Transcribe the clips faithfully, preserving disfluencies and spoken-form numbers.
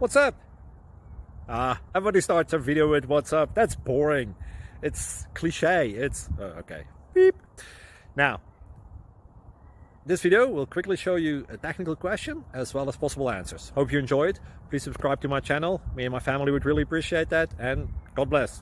What's up? Ah, everybody starts a video with what's up. That's boring. It's cliche. It's uh, okay. Beep. Now, this video will quickly show you a technical question as well as possible answers. Hope you enjoyed. Please subscribe to my channel. Me and my family would really appreciate that, and God bless.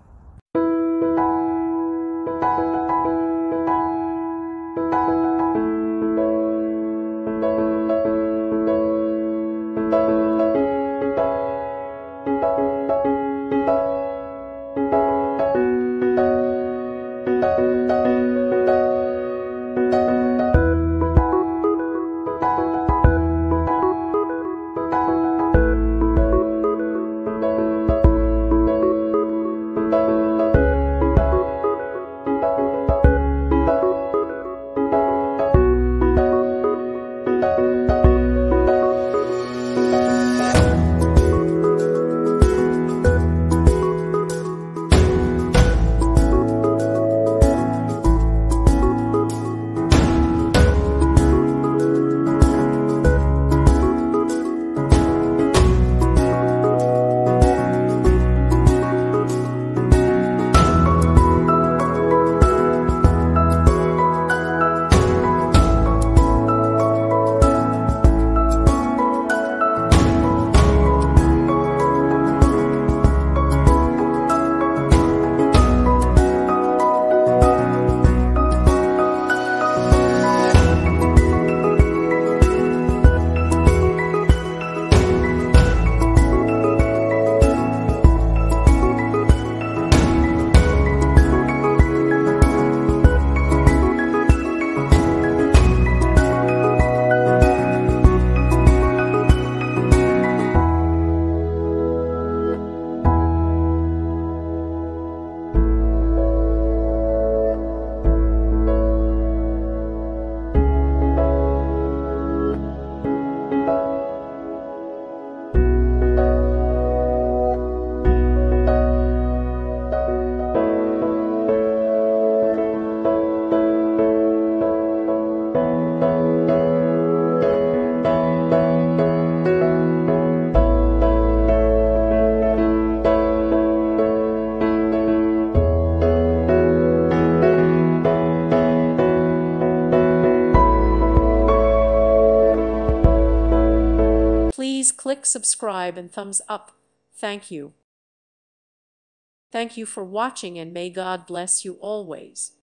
Please click subscribe and thumbs up. Thank you. Thank you for watching, and may God bless you always.